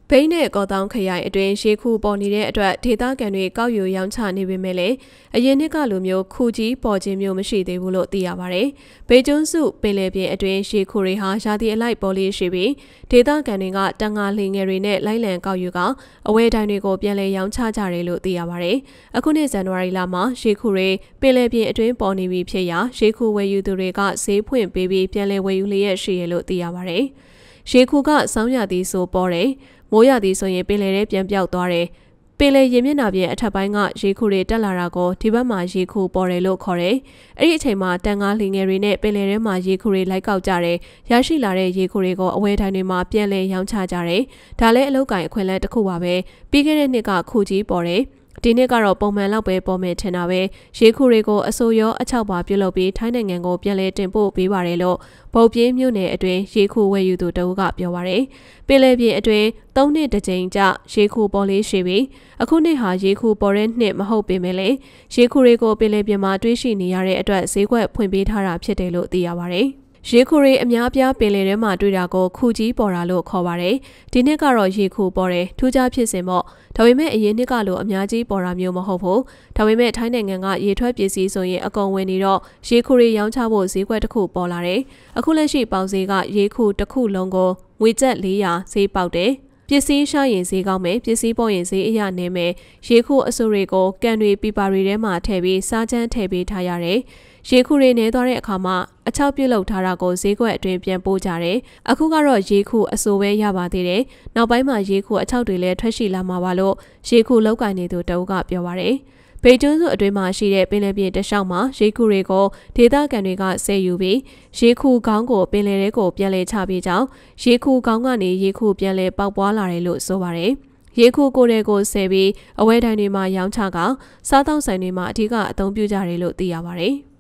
ဘိန်းနဲ့ကော်တောင်ခရိုင်အတွင်းရေခုပေါ်နေတဲ့အတွက်ဒေသခံတွေကောက်ယူရောင်းချနေပေမဲ့လည်းအရင်နှစ်ကလိုမျိုးခုကြီးပေါ်ခြင်းမျိုးမရှိသေးဘူးလို့သိရပါတယ်။ဘေကျွန်းစုပင်လယ်ပြင်အတွင်းရေခုတွေဟာရာသီအလိုက်ပေါ်လေးရှိပြီးဒေသခံတွေကတန်ငါလှေငယ်တွေနဲ့လိုက်လံကောက်ယူကအဝယ်တိုင်းတွေကိုပြန်လည်ရောင်းချကြတယ်လို့သိရပါတယ်။အခုနှစ်ဇန်နဝါရီလမှာရေခုတွေပင်လယ်ပြင်အတွင်းပေါ်နေပြီဖြစ်ရာရေခုဝယ်ယူသူတွေကဈေးဖွင့်ပေးပြီးပြန်လည်ဝယ်ယူလျက်ရှိရလို့သိရပါတယ်။ရေခုကစောင်းရသည်ဆိုပေါ်တယ်မိုးရသည်ဆိုရင်ပင်လယ်ထဲပြန်ပြောက်သွားတယ်။ပင်လယ်ရေမျက်နှာပြင်အထက်ပိုင်းကရေခုတွေတက်လာတာကိုဒီဘက်မှာရေခုပေါ်တယ်လို့ခေါ်တယ်။အဲ့ဒီအချိန်မှာတန်ငါလှေငယ်တွေနဲ့ပင်လယ်ထဲမှာရေခုတွေလိုက်ကောက်ကြတယ်။ရရှိလာတဲ့ရေခုတွေကိုအဝယ်တိုင်းတွေမှာပြန်လည်ရောင်းချကြတယ်။ဒါလည်းအလုပ်ကိုင်အခွင့်အလမ်းတစ်ခုပါပဲ။ပြီးခဲ့တဲ့နှစ်ကခုကြီးပေါ်တယ်။ဒီနေ့ကတော့ပုံမှန်လောက်ပဲပေါ်မယ်ထင်တာပဲရေခုတွေကိုအစိုးရအချောက်ပါပြုလုပ်ပြီးထိုင်းနိုင်ငံကိုပြန်လည်တင်ပို့ပေးပါတယ်လို့ဗုတ်ပြင်းမြို့နယ်အတွင်းရေခုဝယ်ယူသူတအုပ်ကပြောပါတယ်ပင်လယ်ပြင်အတွင်း၃နှစ်တစ်ကြိမ်ကျရေခုပေါ်လေးရှိပြီးအခုနှစ်ဟာရေခုပေါ်တဲ့နှစ်မဟုတ်ပေမဲ့လည်းရေခုတွေကိုပင်လယ်ပြင်မှာတွေးရှိနေရတဲ့အတွက်ဈေးကွက်ဖွင့်ပေးထားတာဖြစ်တယ်လို့သိရပါတယ်ရေခုတွေအများပြားပင်လယ်ထဲမှာတွေ့တာကိုခုကြီးပေါ်တာလို့ခေါ်ပါတယ်။ဒီနှစ်ကတော့ရေခုပေါ်တယ်ထူးခြားဖြစ်စဉ်ပေါ့။ဒါပေမဲ့အရင်နှစ်ကလိုအများကြီးပေါ်တာမျိုးမဟုတ်ဘူး။ဒါပေမဲ့ထိုင်းနိုင်ငံကရေထွက်ပစ္စည်းဆိုရင်အကုန်ဝင်နေတော့ရေခုတွေရောင်းချဖို့ဈေးကွက်တစ်ခုပေါ်လာတယ်။အခုလက်ရှိပေါင်ဈေးကရေခုတစ်ခုလုံးကိုငွေကျပ်400ဈေးပေါက်တယ်။ပစ္စည်းရှာရင်ဈေးကောင်းမယ်ပစ္စည်းပေါ်ရင်ဈေးအရနေမယ်ရေခုအစိုးတွေကိုကန်တွေပီပါတွေထဲမှာထည့်ပြီးစားချမ်းထည့်ပေးထားရတယ်ရေခုတွေနေသွားတဲ့အခါမှာအချောက်ပြုတ်လောက်ထားတာကိုဈေးကွက်အတွင်းပြန်ပို့ကြတယ်အခုကတော့ရေခုအစိုးပဲရပါသေးတယ်နောက်ပိုင်းမှာရေခုအချောက်တွေလည်းထွက်ရှိလာမှာပါလို့ရေခုလောက်ကင်နေသူတအုပ်ကပြောပါတယ်ဘေကျွန်းစုအတွင်းမှာရှိတဲ့ပင်လယ်ပြင်တလျှောက်မှာရေခုတွေကိုဒေသခံတွေကဆယ်ယူပြီးရေခုကောင်းကိုပင်လယ်ထဲကိုပြန်လည်ချပေးကြောင်းရေခုကောင်းကနေရေခုပြန်လည်ပေါက်ပွားလာတယ်လို့ဆိုပါတယ်ရေခုကိုယ်တွေကိုဆယ်ပြီးအဝဲတိုင်းတွေမှာရောင်းချကစားတောက်ဆိုင်တွေမှာအထူးကအသုံးပြုကြတယ်လို့သိရပါတယ်